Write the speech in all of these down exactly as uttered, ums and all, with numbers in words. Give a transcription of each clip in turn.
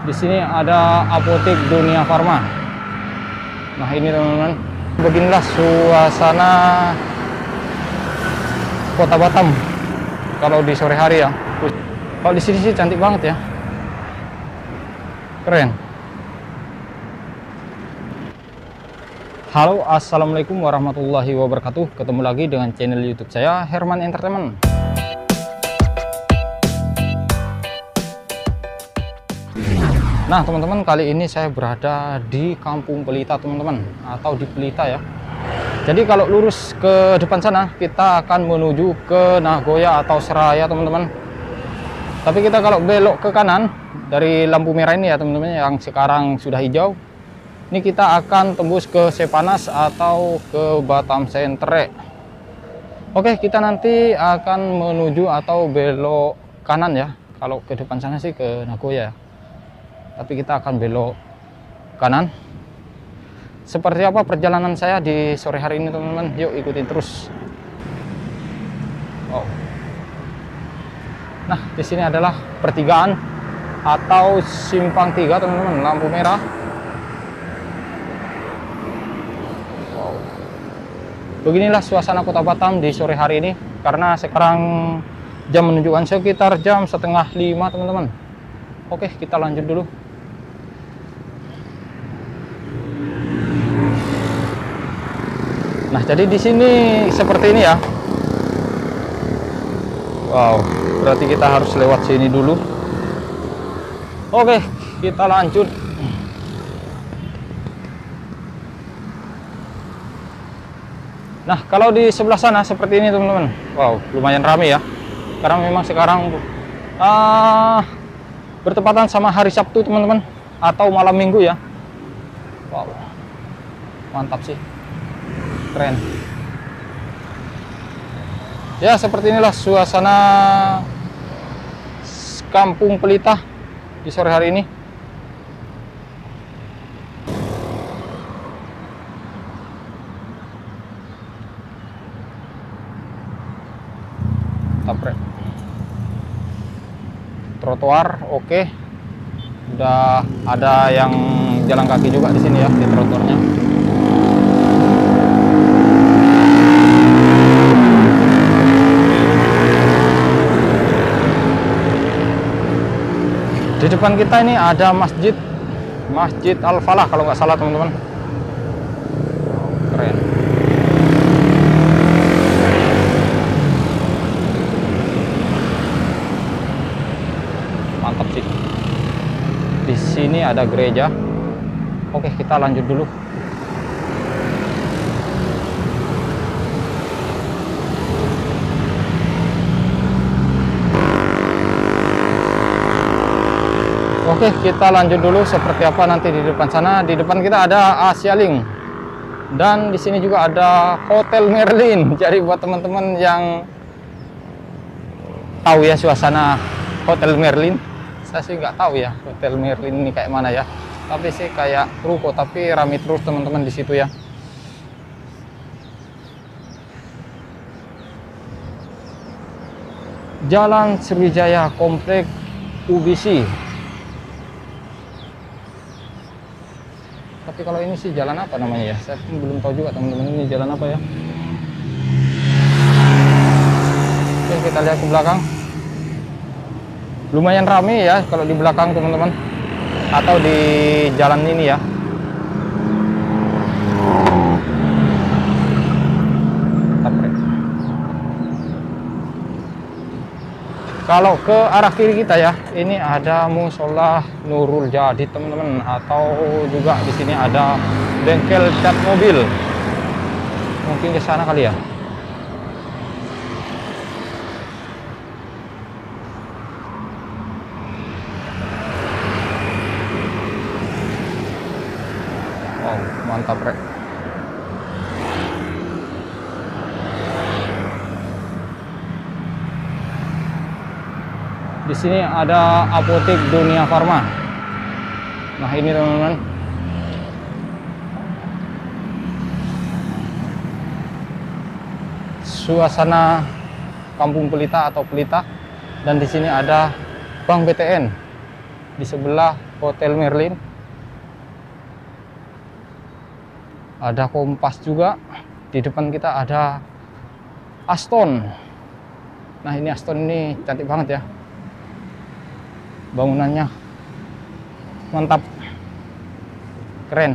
Di sini ada apotek Dunia Farma. Nah ini teman-teman, beginilah suasana Kota Batam kalau di sore hari ya. Kalau di sini sih cantik banget ya, keren. Halo, assalamualaikum warahmatullahi wabarakatuh. Ketemu lagi dengan channel YouTube saya, Herman Entertainment. Nah teman-teman, kali ini saya berada di Kampung Pelita teman-teman, atau di Pelita ya. Jadi kalau lurus ke depan sana kita akan menuju ke Nagoya atau Seraya teman-teman. Tapi kita kalau belok ke kanan dari lampu merah ini ya teman-teman, yang sekarang sudah hijau, ini kita akan tembus ke Sepanas atau ke Batam Sentre. Oke, kita nanti akan menuju atau belok kanan ya. Kalau ke depan sana sih ke Nagoya, tapi kita akan belok kanan. Seperti apa perjalanan saya di sore hari ini teman-teman, yuk ikutin terus. Wow. Nah di sini adalah pertigaan atau simpang tiga teman-teman, lampu merah. Wow. Beginilah suasana Kota Batam di sore hari ini, karena sekarang jam menunjukkan sekitar jam setengah lima teman-teman. Oke, kita lanjut dulu. Nah, jadi di sini seperti ini ya. Wow, berarti kita harus lewat sini dulu. Oke, kita lanjut. Nah, kalau di sebelah sana seperti ini teman-teman. Wow, lumayan ramai ya. Karena memang sekarang uh, bertepatan sama hari Sabtu teman-teman, atau malam Minggu ya. Wow, mantap sih, keren ya. Seperti inilah suasana Kampung Pelita di sore hari ini. Tapre trotoar oke, udah ada yang jalan kaki juga di sini ya, di trotoarnya. Di depan kita ini ada masjid, Masjid Al-Falah kalau nggak salah teman-teman. Keren. Mantap sih. Di sini ada gereja. Oke, kita lanjut dulu. Oke, kita lanjut dulu seperti apa nanti di depan sana. Di depan kita ada Asialink, dan di sini juga ada Hotel Merlin. Jadi buat teman-teman yang tahu ya suasana Hotel Merlin, saya sih nggak tahu ya Hotel Merlin ini kayak mana ya. Tapi sih kayak ruko, tapi ramai terus teman-teman di situ ya. Jalan Sriwijaya Komplek U B C. Tapi kalau ini sih jalan apa namanya ya, saya pun belum tahu juga teman-teman, ini jalan apa ya. Oke, kita lihat ke belakang. Lumayan ramai ya kalau di belakang teman-teman, atau di jalan ini ya. Kalau ke arah kiri kita ya, ini ada Musola Nurul Jadi teman-teman, atau juga di sini ada bengkel cat mobil. Mungkin ke sana kali ya. Wow, mantap rek. Di sini ada apotek Dunia Farma. Nah ini teman-teman, suasana Kampung Pelita atau Pelita, dan di sini ada Bank B T N. Di sebelah Hotel Merlin. Ada Kompas juga. Di depan kita ada Aston. Nah, ini Aston ini cantik banget ya. Bangunannya mantap. Keren.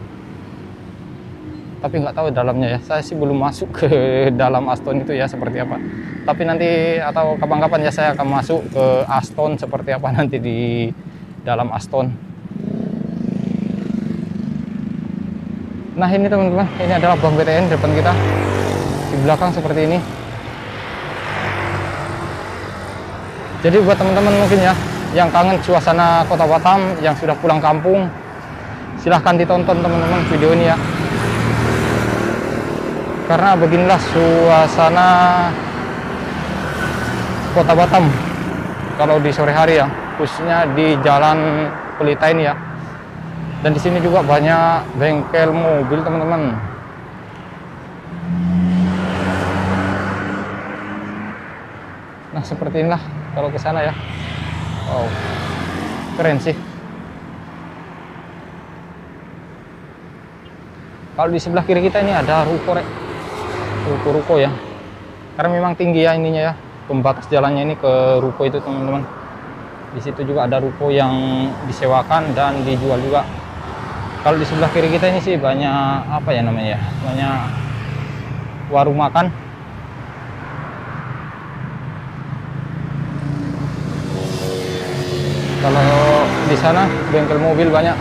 Tapi nggak tahu dalamnya ya. Saya sih belum masuk ke dalam Aston itu ya seperti apa. Tapi nanti atau kapan-kapan ya saya akan masuk ke Aston seperti apa nanti di dalam Aston. Nah, ini teman-teman, ini adalah Bank B T N depan kita. Di belakang seperti ini. Jadi buat teman-teman mungkin ya yang kangen suasana Kota Batam, yang sudah pulang kampung, silahkan ditonton teman-teman video ini ya. Karena beginilah suasana Kota Batam kalau di sore hari ya, khususnya di Jalan Pelita ini ya. Dan di sini juga banyak bengkel mobil teman-teman. Nah, seperti inilah kalau ke sana ya. Wow, keren sih. Kalau di sebelah kiri kita ini ada ruko, ruko-ruko ya. Karena memang tinggi ya ininya ya, pembatas jalannya ini ke ruko itu teman-teman. Di situ juga ada ruko yang disewakan dan dijual juga. Kalau di sebelah kiri kita ini sih banyak apa ya namanya ya, banyak warung makan. Kalau di sana bengkel mobil banyak.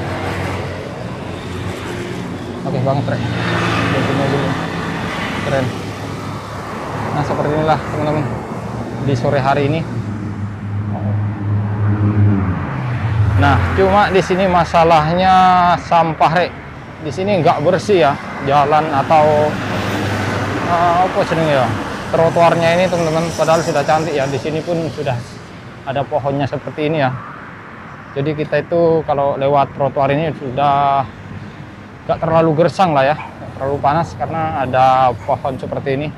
Oke banget Rek, bengkel mobil keren. Nah, seperti inilah teman-teman di sore hari ini. Nah, cuma di sini masalahnya sampah Rek. Di sini nggak bersih ya jalan atau uh, apa sih ya, trotoarnya ini teman-teman. Padahal sudah cantik ya. Di sini pun sudah ada pohonnya seperti ini ya. Jadi kita itu kalau lewat trotoar ini sudah nggak terlalu gersang lah ya, nggak terlalu panas karena ada pohon seperti ini.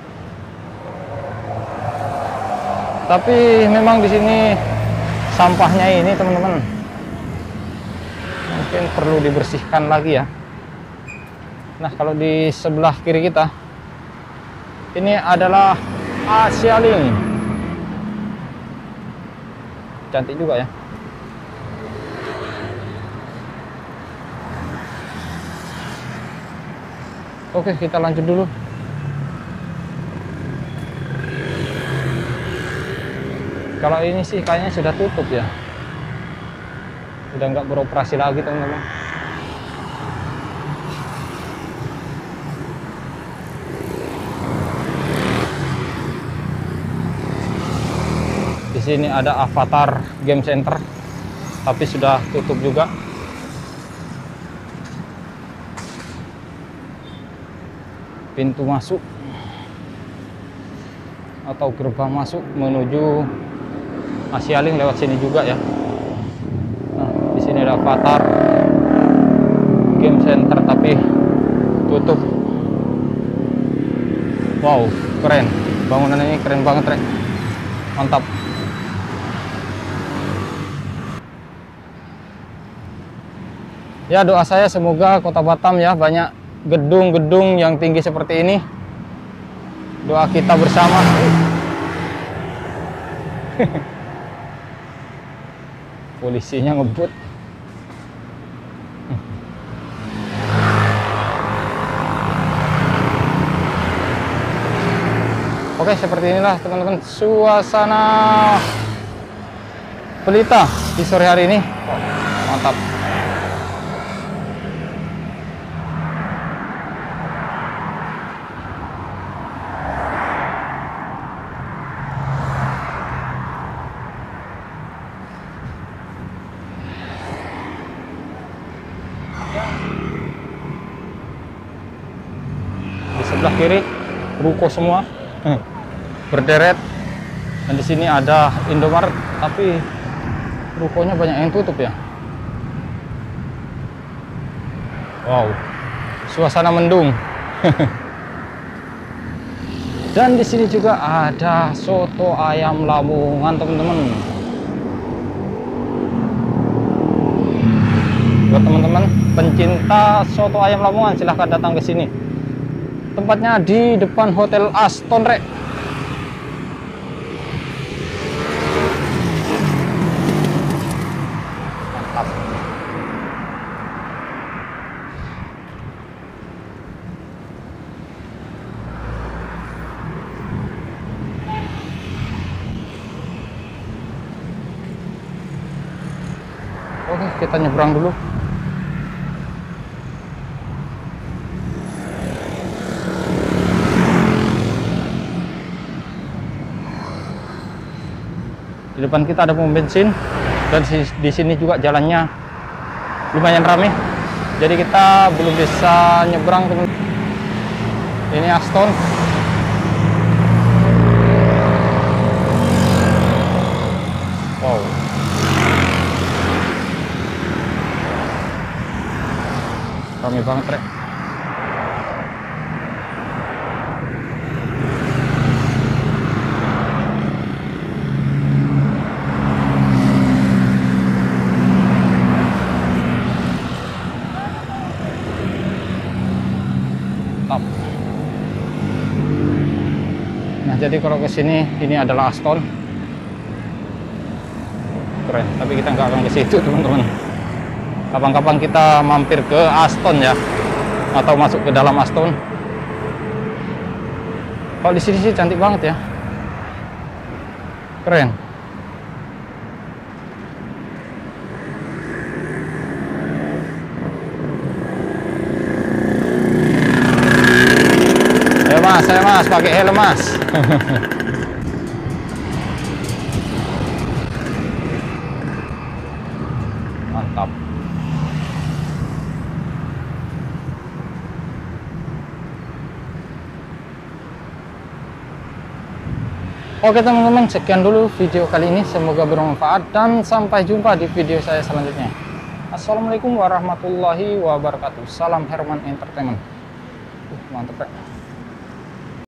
Tapi memang di sini sampahnya ini teman-teman mungkin perlu dibersihkan lagi ya. Nah, kalau di sebelah kiri kita ini adalah Asialing. Cantik juga ya. Oke, kita lanjut dulu. Kalau ini sih kayaknya sudah tutup ya. Udah nggak beroperasi lagi teman-teman. Di sini ada Avatar Game Center, tapi sudah tutup juga. Pintu masuk atau gerbang masuk menuju Asialing lewat sini juga ya. Nah, di sini ada Avatar Game Center tapi tutup. Wow, keren. Bangunan ini keren banget, Rek. Mantap. Ya, doa saya semoga Kota Batam ya banyak gedung-gedung yang tinggi seperti ini. Doa kita bersama. Polisinya ngebut. Oke, seperti inilah teman-teman suasana Pelita di sore hari ini. Mantap. Di sebelah kiri ruko semua berderet, dan di sini ada Indomaret tapi rukonya banyak yang tutup ya. Wow, suasana mendung. Dan di sini juga ada soto ayam Lamongan teman-teman. Buat teman-teman pencinta soto ayam Lamongan, silahkan datang ke sini. Tempatnya di depan Hotel Aston Rek. Mantap. Oke, kita nyebrang dulu. Di depan kita ada pom bensin dan di sini juga jalannya lumayan ramai. Jadi kita belum bisa nyebrang, teman. Ini Aston. Wow. Ramai banget, Rek. Nah, jadi kalau ke sini ini adalah Aston. Keren, tapi kita nggak akan ke situ, teman-teman. Kapan-kapan kita mampir ke Aston ya, atau masuk ke dalam Aston. Kalau di sini sih cantik banget ya, keren. Ayo mas, saya mas, pakai helm mas. Mantap. Oke teman-teman, sekian dulu video kali ini, semoga bermanfaat dan sampai jumpa di video saya selanjutnya. Assalamualaikum warahmatullahi wabarakatuh. Salam Herman Entertainment. Uh, mantep, Pak.